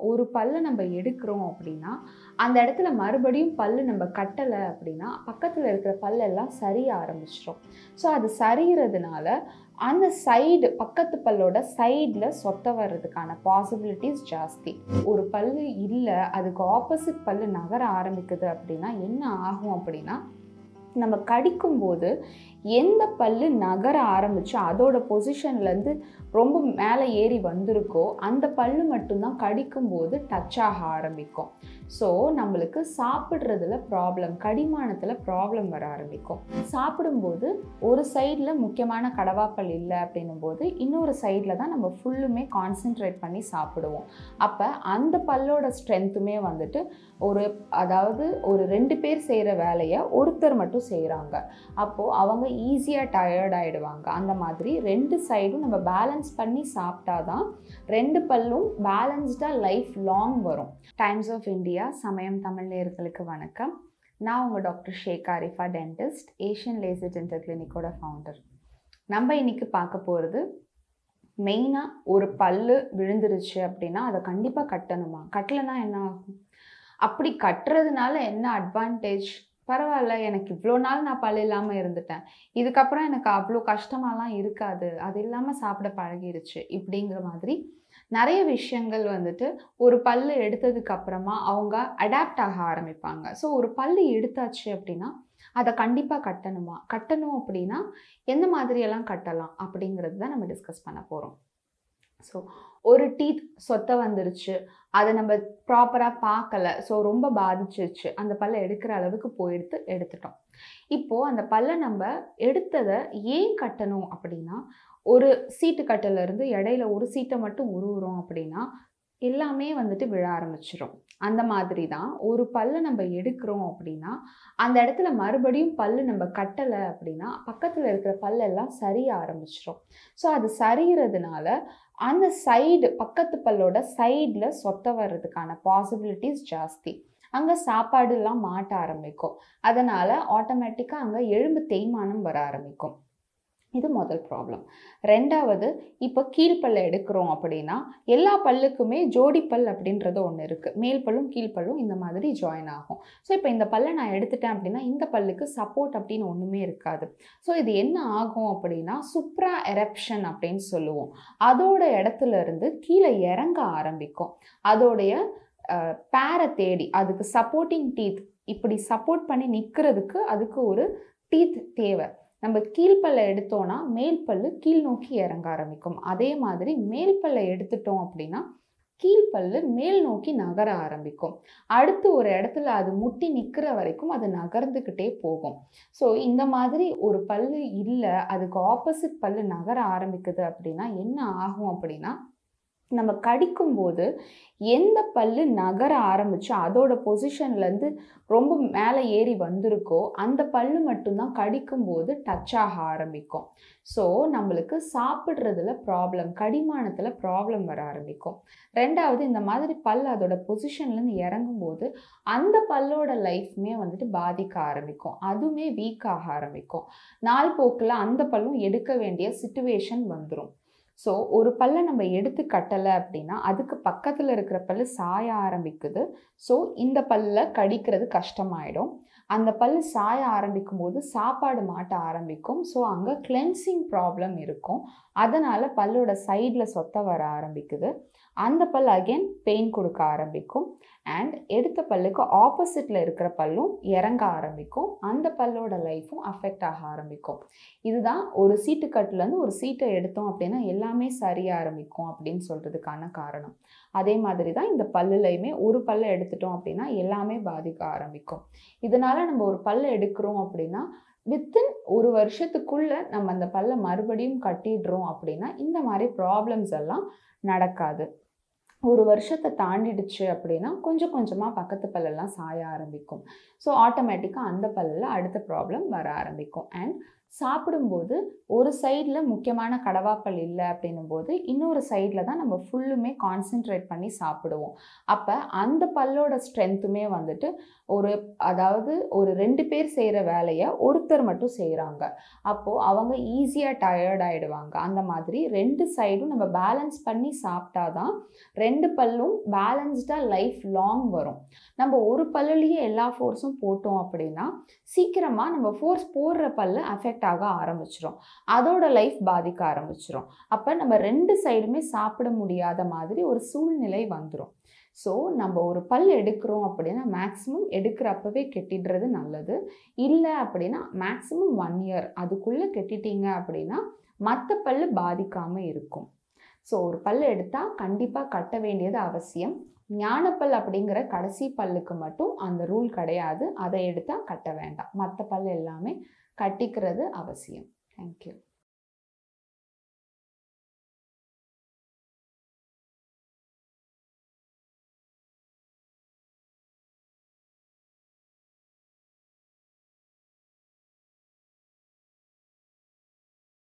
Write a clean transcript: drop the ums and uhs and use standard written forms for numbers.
ஒரு பல்ல நம்ம எடுக்கிறோம் அப்படின்னா, அந்த இடத்துல மறுபடியும் பல்லு நம்ம கட்டல அப்படின்னா, பக்கத்துல இருக்கிற பல்லெல்லாம் சரிய ஆரம்பிச்சுரும். ஸோ அது சரியிறதுனால, அந்த சைடு பக்கத்து பல்லோட சைடுல சொத்த வர்றதுக்கான பாசிபிலிட்டிஸ் ஜாஸ்தி. ஒரு பல்லு இல்ல, அதுக்கு ஆப்போசிட் பல்லு நகர ஆரம்பிக்குது அப்படின்னா, என்ன ஆகும் அப்படின்னா, நம்ம கடிக்கும்போது எந்த பல்லு நகர ஆரம்பிச்சு அதோட பொசிஷன்லேருந்து ரொம்ப மேலே ஏறி வந்திருக்கோ அந்த பல்லு மட்டும்தான் கடிக்கும்போது டச் ஆக ஆரம்பிக்கும். ஸோ நம்மளுக்கு சாப்பிட்றதுல ப்ராப்ளம், கடிமானத்தில் ப்ராப்ளம் வர ஆரம்பிக்கும். சாப்பிடும்போது ஒரு சைடில் முக்கியமான கடவாப்பல் இல்லை அப்படின்னும் போது இன்னொரு சைடில் தான் நம்ம ஃபுல்லுமே கான்சென்ட்ரேட் பண்ணி சாப்பிடுவோம். அப்போ அந்த பல்லோட ஸ்ட்ரென்த்துமே வந்துட்டு அதாவது ஒரு 2 பேர் செய்கிற வேலையை ஒருத்தர் மட்டும் செய்கிறாங்க. அப்போது அவங்க ஈஸியாக டயர்ட் ஆகிடுவாங்க. அந்த மாதிரி 2 சைடும் நம்ம பேலன்ஸ் பண்ணி சாப்பிட்டா தான் 2 பல்லும் பேலன்ஸ்டாக லைஃப் லாங் வரும். Times of India Samayam Tamil நேயர்களுக்கு வணக்கம். நான் உங்கள் doctor Sheikh Arifa, dentist, Asian laser dental கிளினிக்கோட ஃபவுண்டர். நம்ம இன்னைக்கு பார்க்க போகிறது மெயினாக ஒரு பல்லு விழுந்துருச்சு அப்படின்னா அதை கண்டிப்பாக கட்டணுமா, கட்டலைன்னா என்ன ஆகும், அப்படி கட்டுறதுனால என்ன அட்வான்டேஜ், பரவாயில்ல எனக்கு இவ்வளோ நாள் நான் பல் இல்லாமல் இருந்துட்டேன், இதுக்கப்புறம் எனக்கு அவ்வளோ கஷ்டமாலாம் இருக்காது, அது இல்லாமல் சாப்பிட பழகிடுச்சு, இப்படிங்கிற மாதிரி நிறைய விஷயங்கள் வந்துட்டு ஒரு பல்லு எடுத்ததுக்கு அப்புறமா அவங்க அடாப்ட் ஆக ஆரம்பிப்பாங்க. ஸோ ஒரு பல்லு எடுத்தாச்சு அப்படின்னா அதை கண்டிப்பாக கட்டணுமா, கட்டணும் அப்படின்னா எந்த மாதிரியெல்லாம் கட்டலாம் அப்படிங்கிறது தான் நம்ம டிஸ்கஸ் பண்ண போகிறோம். ஸோ ஒரு டீத் சொத்த வந்துருச்சு, அதை நம்ம ப்ராப்பராக பார்க்கல, ஸோ ரொம்ப பாதிச்சிருச்சு, அந்த பல்லை எடுக்கிற அளவுக்கு எடுத்துட்டோம். இப்போது அந்த பல்லை நம்ம எடுத்ததை ஏன் கட்டணும் அப்படின்னா, ஒரு சீட்டு கட்டிலேருந்து இடையில ஒரு சீட்டை மட்டும் உருவுறோம் அப்படின்னா எல்லாமே வந்துட்டு விழ ஆரம்பிச்சிடும். அந்த மாதிரி தான் ஒரு பல்லை நம்ம எடுக்கிறோம் அப்படின்னா அந்த இடத்துல மறுபடியும் பல்லு நம்ம கட்டலை அப்படின்னா பக்கத்தில் இருக்கிற பல்லெல்லாம் சரிய ஆரம்பிச்சிடும். ஸோ அது சரிகிறதுனால அந்த சைடு பக்கத்து பல்லோட சைடில் சொத்த வர்றதுக்கான பாசிபிலிட்டிஸ் ஜாஸ்தி. அங்கே சாப்பாடுலாம் மாட்ட ஆரம்பிக்கும். அதனால் ஆட்டோமேட்டிக்காக அங்கே எலும்பு தேய்மானம் வர ஆரம்பிக்கும். இது முதல் ப்ராப்ளம். ரெண்டாவது, இப்போ கீழ்ப்பல்லை எடுக்கிறோம் அப்படின்னா எல்லா பல்லுக்குமே ஜோடி பல் அப்படின்றது ஒன்று இருக்குது. மேல் பல்லும் கீழ்ப்பல்லும் இந்த மாதிரி ஜாயின் ஆகும். ஸோ இப்போ இந்த பல்லை நான் எடுத்துட்டேன் அப்படின்னா இந்த பல்லுக்கு சப்போர்ட் அப்படின்னு ஒன்றுமே இருக்காது. ஸோ இது என்ன ஆகும் அப்படின்னா சுப்ரா எரப்ஷன் அப்படின்னு சொல்லுவோம். அதோட இடத்துல இருந்து கீழே இறங்க ஆரம்பிக்கும். அதோடைய பேரை தேடி அதுக்கு சப்போர்ட்டிங் டீத் இப்படி சப்போர்ட் பண்ணி நிற்கிறதுக்கு அதுக்கு ஒரு டீத் தேவை. நம்ம கீழ்ப்பல்லை எடுத்தோன்னா மேல் பல்லு கீழ் நோக்கி இறங்க ஆரம்பிக்கும். அதே மாதிரி மேல் பல்லை எடுத்துட்டோம் அப்படின்னா கீழ்ப்பல்லு மேல் நோக்கி நகர ஆரம்பிக்கும். அடுத்து ஒரு இடத்துல அது முட்டி நிற்கிற வரைக்கும் அது நகர்ந்துக்கிட்டே போகும். ஸோ இந்த மாதிரி ஒரு பல்லு இல்லை, அதுக்கு ஆப்போசிட் பல்லு நகர ஆரம்பிக்குது அப்படின்னா என்ன ஆகும் அப்படின்னா, நம்ம கடிக்கும்போது எந்த பல்லு நகர ஆரம்பிச்சு அதோட பொசிஷன்லேருந்து ரொம்ப மேலே ஏறி வந்திருக்கோ அந்த பல்லு மட்டும்தான் கடிக்கும்போது டச் ஆக ஆரம்பிக்கும். ஸோ நம்மளுக்கு சாப்பிட்றதுல ப்ராப்ளம், கடிமானத்தில் ப்ராப்ளம் வர ஆரம்பிக்கும். ரெண்டாவது, இந்த மாதிரி பல் அதோட பொசிஷன்லேருந்து இறங்கும்போது அந்த பல்லோட லைஃப்மே வந்துட்டு பாதிக்க ஆரம்பிக்கும். அதுவுமே வீக் ஆக ஆரம்பிக்கும். நாள் போக்கில் அந்த பல்லும் எடுக்க வேண்டிய சிச்சுவேஷன் வந்துடும். ஸோ ஒரு பல்லை நம்ம எடுத்து கட்டலை அப்படின்னா அதுக்கு பக்கத்தில் இருக்கிற பல்லு சாய ஆரம்பிக்குது. ஸோ இந்த பல்லை கடிக்கிறது கஷ்டமாயிடும். அந்த பல்லு சாய ஆரம்பிக்கும் போது சாப்பாடு மாட்ட ஆரம்பிக்கும். ஸோ அங்கே கிளென்சிங் ப்ராப்ளம் இருக்கும். அதனால் பல்லோட சைடில் சொத்த வர ஆரம்பிக்குது. அந்த பல் அகெயின் பெயின் கொடுக்க ஆரம்பிக்கும். அண்ட் எடுத்த பல்லுக்கு ஆப்போசிட்டில் இருக்கிற பல்லும் இறங்க ஆரம்பிக்கும். அந்த பல்லோட லைஃப்பும் அஃபெக்ட் ஆக ஆரம்பிக்கும். இதுதான் ஒரு சீட்டுக்கட்டுலேருந்து ஒரு சீட்டை எடுத்தோம் அப்படின்னா எல்லாமே சரிய ஆரம்பிக்கும் அப்படின்னு சொல்கிறதுக்கான காரணம். அதே மாதிரி தான் இந்த பல்லுலையுமே ஒரு பல்லை எடுத்துட்டோம் அப்படின்னா எல்லாமே பாதிக்க ஆரம்பிக்கும். இதனால் நம்ம ஒரு பல்லை எடுக்கிறோம் அப்படின்னா வித்தின் ஒரு வருஷத்துக்குள்ளே நம்ம அந்த பல்லை மறுபடியும் கட்டிடுறோம் அப்படின்னா இந்த மாதிரி ப்ராப்ளம்ஸ் எல்லாம் நடக்காது. ஒரு வருஷத்தை தாண்டிடுச்சு அப்படின்னா கொஞ்சம் கொஞ்சமாக பக்கத்து பல்லெல்லாம் சாய ஆரம்பிக்கும். ஸோ ஆட்டோமேட்டிக்காக அந்த பல்லில் அடுத்த ப்ராப்ளம் வர ஆரம்பிக்கும். அண்ட் சாப்பிடும்போது ஒரு சைடில் முக்கியமான கடவாப்பல் இல்லை அப்படின்னும் போது இன்னொரு சைடில் தான் நம்ம ஃபுல்லுமே கான்சென்ட்ரேட் பண்ணி சாப்பிடுவோம். அப்போ அந்த பல்லோட ஸ்ட்ரென்த்துமே வந்துட்டு அதாவது ஒரு 2 பேர் செய்கிற வேலையை ஒருத்தர் மட்டும் செய்கிறாங்க. அப்போது அவங்க ஈஸியாக டயர்ட் ஆகிடுவாங்க. அந்த மாதிரி 2 சைடும் நம்ம பேலன்ஸ் பண்ணி சாப்பிட்டா தான் 2 பல்லும் பேலன்ஸ்டாக லைஃப் லாங் வரும். நம்ம ஒரு பல்லுலேயே எல்லா ஃபோர்ஸும் போட்டோம் அப்படின்னா சீக்கிரமாக நம்ம ஃபோர்ஸ் போடுற பல்லு அஃபெக்ட் ஆக ஆரம்பிச்சிடும். அதோட லைஃப் பாதிக்க ஆரம்பிச்சிடும். அப்போ நம்ம 2 சைடுமே சாப்பிட முடியாத மாதிரி ஒரு சூழ்நிலை வந்துடும். ஸோ நம்ம ஒரு பல் எடுக்கிறோம் அப்படின்னா மேக்ஸிமம் எடுக்கிறப்பவே கெட்டிடுறது நல்லது. இல்லை அப்படின்னா மேக்ஸிமம் 1 இயர் அதுக்குள்ளே கெட்டிட்டீங்க அப்படின்னா மற்ற பல்லு பாதிக்காமல் இருக்கும். ஸோ ஒரு பல் எடுத்தால் கண்டிப்பாக கட்ட வேண்டியது அவசியம். ஞானப்பல் அப்படிங்கிற கடைசி பல்லுக்கு மட்டும் அந்த ரூல் கிடையாது. அதை எடுத்தால் கட்ட வேண்டாம். மற்ற பல் எல்லாமே கட்டிக்கிறது அவசியம். தேங்க்யூ.